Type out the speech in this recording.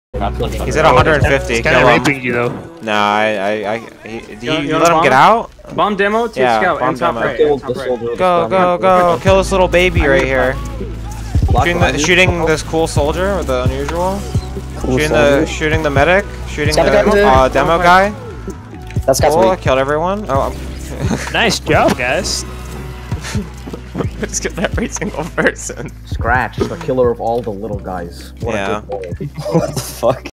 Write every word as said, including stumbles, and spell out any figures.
He's at one hundred fifty. He's Kill kind of him. raping you though. Nah, I, I, I. He, do you, You- you you let him wanna get bomb? out? Bomb demo to Yeah, scout bomb and top demo. right. Killed Top the right. soldier. Go, go, go! Kill this little baby right here. Block Shooting, behind the, you. shooting this cool soldier with the unusual. Cool Shooting soldier. the, shooting the medic. Shooting Stop the it, uh, demo guy. That's got Cool, me. I killed everyone. Oh, I'm Nice job, guys. just kill every single person. Scratch, the killer of all the little guys. What Yeah. a good boy. What the fuck?